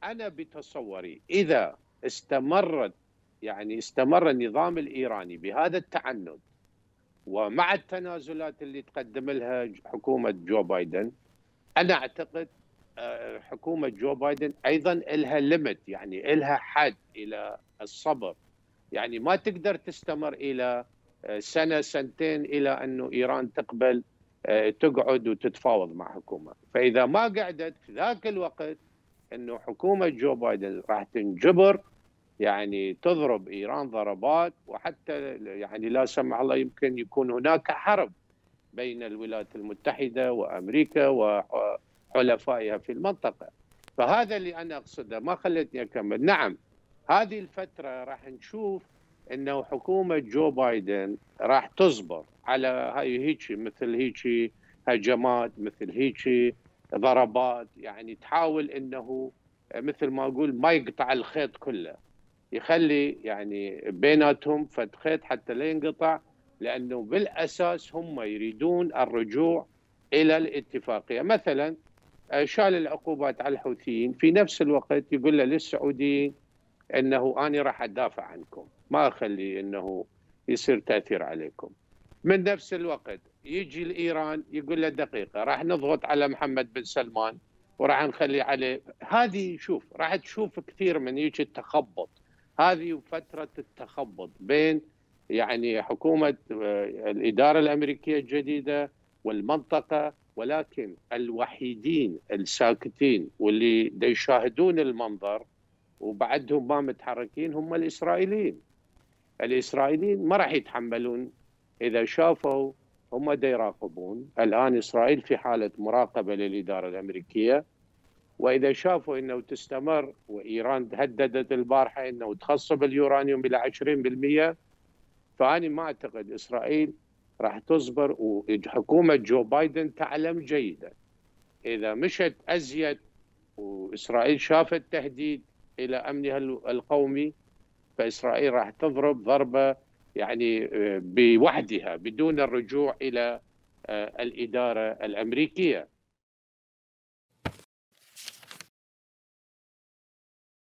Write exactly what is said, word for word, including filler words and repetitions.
أنا بتصوري إذا استمرت يعني استمر النظام الإيراني بهذا التعنت ومع التنازلات اللي تقدم لها حكومة جو بايدن، أنا أعتقد آه، حكومة جو بايدن أيضا لها ليمت، يعني لها حد إلى الصبر. يعني ما تقدر تستمر إلى آه، سنة سنتين إلى أنه إيران تقبل آه، تقعد وتتفاوض مع حكومة. فإذا ما قعدت في ذاك الوقت أنه حكومة جو بايدن راح تنجبر يعني تضرب إيران ضربات، وحتى يعني لا سمح الله يمكن يكون هناك حرب بين الولايات المتحدة وأمريكا وحلفائها في المنطقة. فهذا اللي أنا أقصده، ما خلتني أكمل. نعم، هذه الفترة راح نشوف أنه حكومة جو بايدن راح تصبر على هاي هيك مثل هيك هجمات، مثل هيك ضربات، يعني تحاول أنه مثل ما أقول ما يقطع الخيط كله، يخلي يعني بيناتهم فد خيط حتى لا ينقطع، لأنه بالأساس هم يريدون الرجوع إلى الاتفاقية. مثلا شال العقوبات على الحوثيين، في نفس الوقت يقول للسعوديين أنه أنا راح أدافع عنكم، ما أخلي أنه يصير تأثير عليكم. من نفس الوقت يجي الإيران يقول له دقيقة راح نضغط على محمد بن سلمان وراح نخلي عليه. هذه شوف راح تشوف كثير من يجي التخبط، هذه فترة التخبط بين يعني حكومة الإدارة الأمريكية الجديدة والمنطقة، ولكن الوحيدين الساكتين واللي يشاهدون المنظر وبعدهم ما متحركين هم الإسرائيليين. الإسرائيليين ما راح يتحملون إذا شافوا، هم دا يراقبون الآن، إسرائيل في حالة مراقبة للإدارة الأمريكية، وإذا شافوا أنه تستمر، وإيران هددت البارحة أنه تخصب اليورانيوم إلى عشرين بالمئة، فأنا ما أعتقد إسرائيل راح تصبر. وحكومة جو بايدن تعلم جيدا إذا مشت أزيد وإسرائيل شافت تهديد إلى أمنها القومي، فإسرائيل راح تضرب ضربة يعني بوحدها بدون الرجوع إلى الإدارة الأمريكية.